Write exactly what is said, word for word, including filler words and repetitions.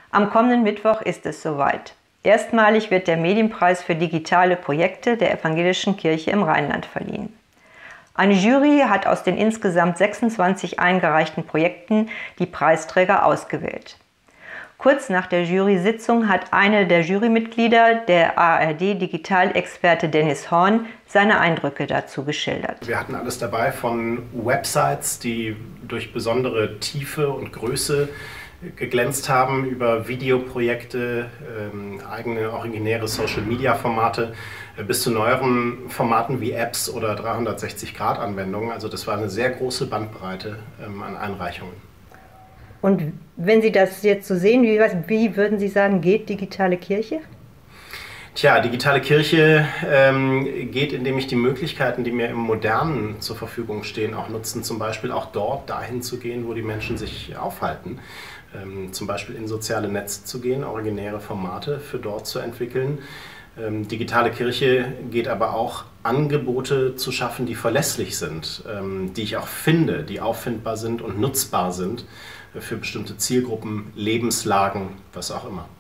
Am kommenden Mittwoch ist es soweit. Erstmalig wird der Medienpreis für digitale Projekte der Evangelischen Kirche im Rheinland verliehen. Eine Jury hat aus den insgesamt sechsundzwanzig eingereichten Projekten die Preisträger ausgewählt. Kurz nach der Jury-Sitzung hat eine der Jurymitglieder, der A R D-Digitalexperte Dennis Horn, seine Eindrücke dazu geschildert. Wir hatten alles dabei, von Websites, die durch besondere Tiefe und Größe geglänzt haben, über Videoprojekte, ähm, eigene originäre Social-Media-Formate, äh, bis zu neueren Formaten wie Apps oder dreihundertsechzig Grad Anwendungen. Also das war eine sehr große Bandbreite ähm, an Einreichungen. Und wenn Sie das jetzt so sehen, wie, wie würden Sie sagen, geht digitale Kirche? Tja, digitale Kirche ähm, geht, indem ich die Möglichkeiten, die mir im Modernen zur Verfügung stehen, auch nutzen, zum Beispiel auch dort dahin zu gehen, wo die Menschen sich aufhalten. Ähm, zum Beispiel in soziale Netze zu gehen, originäre Formate für dort zu entwickeln. Ähm, digitale Kirche geht aber auch, Angebote zu schaffen, die verlässlich sind, ähm, die ich auch finde, die auffindbar sind und nutzbar sind für bestimmte Zielgruppen, Lebenslagen, was auch immer.